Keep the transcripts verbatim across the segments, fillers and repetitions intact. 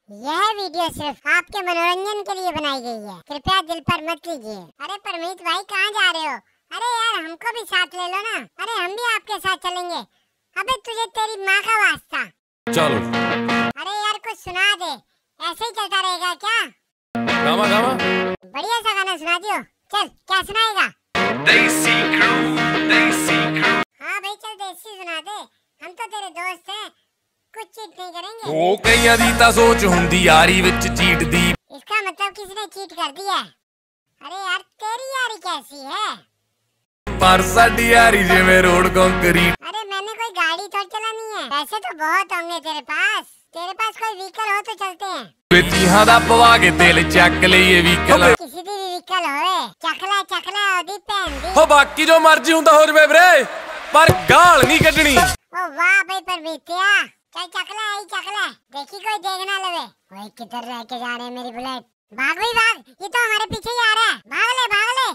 यह वीडियो सिर्फ आपके मनोरंजन के लिए बनाई गई है, कृपया दिल पर मत लीजिए। अरे परमीत भाई कहाँ जा रहे हो? अरे यार हमको भी साथ ले लो ना। अरे हम भी आपके साथ चलेंगे। अबे तुझे तेरी माँ का वास्ता। चल। अरे यार कुछ सुना दे, ऐसे ही चलता रहेगा क्या? गामा गामा बढ़िया सा गाना सुना दियो। चल क्या सुनाएगा? देसी क्रू, देसी क्रू। हाँ भाई चल देसी सुना दे, हम तो तेरे दोस्त हैं, कुछ चीट नहीं करेंगे। ओ कईयां दी तां सोच हुंदी यारी विच चीट दी। इसका मतलब किसी ने चीट कर दिया। अरे यार तेरी यारी कैसी है? पर साडी यारी जिवें रोड कंक्रीट। अरे मैंने कोई गाड़ी तो चलानी है, पैसे तो बहुत होंगे तेरे पास। तेरे पास कोई व्हीकल हो तो चलते हैं। बेतीहां दा पवा के तेल चक लईए व्हीकल। किसी दी व्हीकल होवे, चखला चखला ओदी भैन दी। हो बाकी जो मर्जी हुंदा हो जवे वीरे, पर गाल नहीं कढनी। ओ वाह भाई परमीतिया, चल चखला आई चखला, देखी कोई देख ना लवे। ओए किधर रह के जा रहे हैं मेरी बुलेट? भाग भाई भाग, ये तो हमारे पीछे ही आ रहा है। भाग ले भाग ले।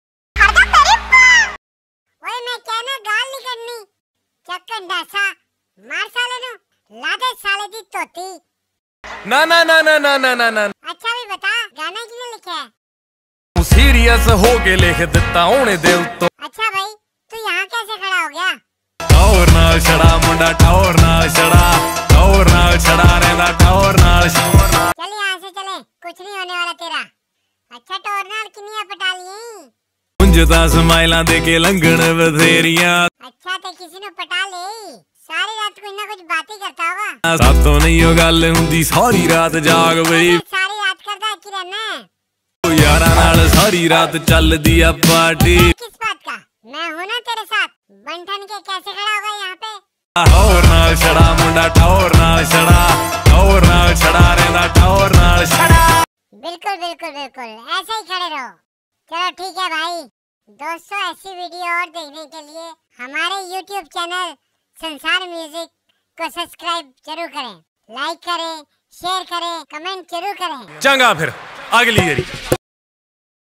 ओए मैं कहना गाल नहीं करनी, चक्कन डासा मार साले नु, ला दे साले दी तोती। ना ना ना ना ना ना ना ना। अच्छा भी बता गाना किसने लिखा है? तू सीरियस हो के लिख दिता होने दे उत्तो। अच्छा भाई तू यहाँ कैसे खड़ा हो गया? टौर नाल छड़ा मुंडा, टौर नाल छड़ा, टौर नाल छड़ा रहंदा, टौर नाल। चल यहाँ से चले, कुछ नहीं होने वाला तेरा। अच्छा टौर नाल किन्नियां पटा ली? मुंजदा स्माइलां दे के लंघण बथेरियां। अच्छा ते किसी ने पटा ले, सारी रात कुछ ना कुछ बातें करता होगा। सातों नहीं हो गल हुंदी, सारी रात जाग बई। सारी रात करदा की रहना है? ओ यारा नाल सारी रात चलदी आ पार्टी। किस बात का? मैं हूं ना तेरे साथ। बंठन के कैसे खड़ा होगा यहाँ पे? टौर नाल छड़ा मुंडा, टौर नाल छड़ा, टौर नाल छड़ा रहंदा, टौर नाल छड़ा। बिल्कुल बिल्कुल बिल्कुल ऐसे ही खड़े रहो। चलो ठीक है भाई दोस्तों, ऐसी वीडियो और देखने के लिए हमारे यूट्यूब चैनल संसार म्यूजिक को सब्सक्राइब जरूर करें, लाइक करें, शेयर करें, कमेंट जरूर करें। चंगा फिर अगली बारी।